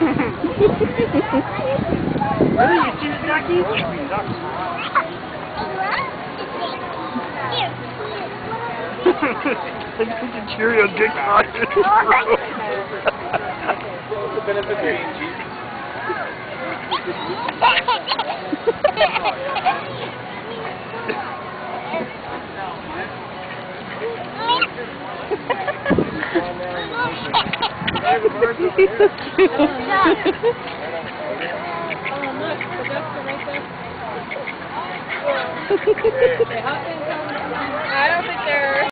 Really? You see the ducky? Look at the Cheerio dick on it. The benefit of being cheap. I don't think they're